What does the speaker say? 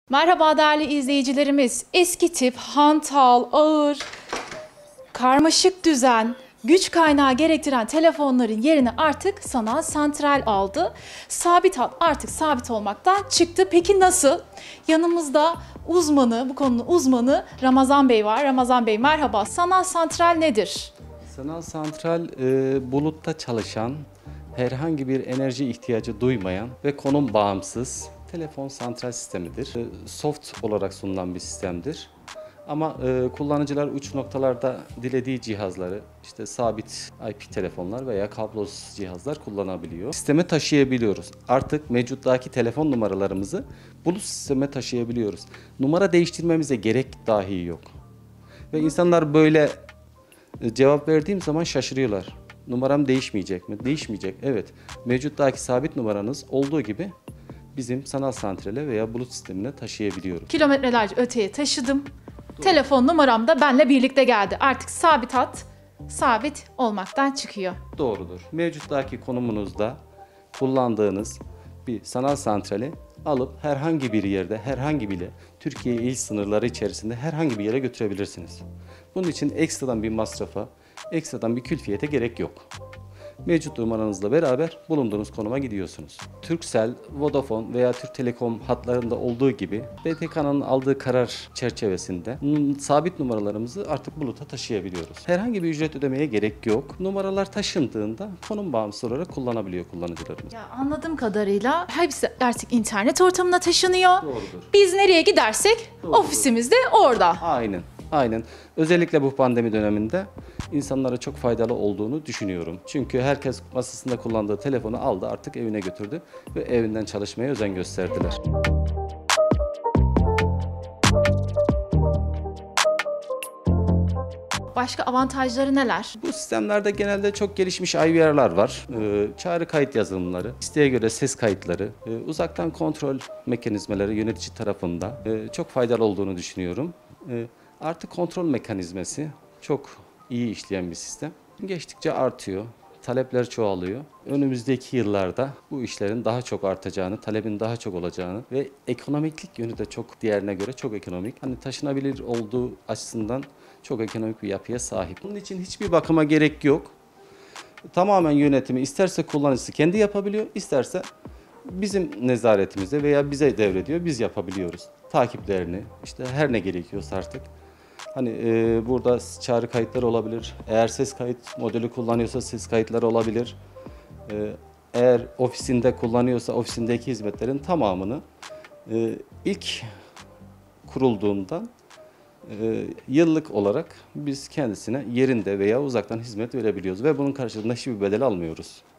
Merhaba değerli izleyicilerimiz. Eski tip, hantal, ağır, karmaşık düzen, güç kaynağı gerektiren telefonların yerini artık sanal santral aldı. Sabit hat artık sabit olmaktan çıktı. Peki nasıl? Yanımızda bu konunun uzmanı Ramazan Bey var. Ramazan Bey merhaba. Sanal santral nedir? Sanal santral bulutta çalışan, herhangi bir enerji ihtiyacı duymayan ve konum bağımsız telefon santral sistemidir. Soft olarak sunulan bir sistemdir. Ama kullanıcılar uç noktalarda dilediği cihazları, işte sabit IP telefonlar veya kablosuz cihazlar kullanabiliyor. Sisteme taşıyabiliyoruz. Artık mevcuttaki telefon numaralarımızı bulut sisteme taşıyabiliyoruz. Numara değiştirmemize gerek dahi yok. Ve insanlar böyle cevap verdiğim zaman şaşırıyorlar. Numaram değişmeyecek mi? Değişmeyecek. Evet. Mevcuttaki sabit numaranız olduğu gibi bizim sanal santrale veya bulut sistemine taşıyabiliyoruz. Kilometrelerce öteye taşıdım. Telefon numaram da benimle birlikte geldi. Artık sabit hat sabit olmaktan çıkıyor. Doğrudur. Mevcuttaki konumunuzda kullandığınız bir sanal santrali alıp herhangi bir yerde, herhangi bile Türkiye il sınırları içerisinde herhangi bir yere götürebilirsiniz. Bunun için ekstradan bir masrafa, ekstradan bir külfiyete gerek yok. Mevcut numaranızla beraber bulunduğunuz konuma gidiyorsunuz. Turkcell, Vodafone veya Türk Telekom hatlarında olduğu gibi BTK'nın aldığı karar çerçevesinde sabit numaralarımızı artık buluta taşıyabiliyoruz. Herhangi bir ücret ödemeye gerek yok. Numaralar taşındığında konum bağımsız olarak kullanabiliyor kullanıcılarımız. Ya anladığım kadarıyla hepsi artık internet ortamına taşınıyor. Doğrudur. Biz nereye gidersek Doğrudur. ofisimiz de orada. Aynen. Aynen. Özellikle bu pandemi döneminde insanlara çok faydalı olduğunu düşünüyorum. Çünkü herkes masasında kullandığı telefonu aldı, artık evine götürdü ve evinden çalışmaya özen gösterdiler. Başka avantajları neler? Bu sistemlerde genelde çok gelişmiş IVR'lar var. Çağrı kayıt yazılımları, isteğe göre ses kayıtları, uzaktan kontrol mekanizmaları yönetici tarafında çok faydalı olduğunu düşünüyorum. Artık kontrol mekanizması çok iyi işleyen bir sistem. Geçtikçe artıyor, talepler çoğalıyor. Önümüzdeki yıllarda bu işlerin daha çok artacağını, talebin daha çok olacağını ve ekonomiklik yönü de çok diğerine göre çok ekonomik. Hani taşınabilir olduğu açısından çok ekonomik bir yapıya sahip. Bunun için hiçbir bakıma gerek yok. Tamamen yönetimi isterse kullanıcısı kendi yapabiliyor, isterse bizim nezaretimizde veya bize devrediyor, biz yapabiliyoruz. Takiplerini, işte her ne gerekiyorsa artık. Hani burada çağrı kayıtları olabilir. Eğer ses kayıt modeli kullanıyorsa ses kayıtları olabilir. Eğer ofisinde kullanıyorsa ofisindeki hizmetlerin tamamını ilk kurulduğundan yıllık olarak biz kendisine yerinde veya uzaktan hizmet verebiliyoruz ve bunun karşılığında hiçbir bedel almıyoruz.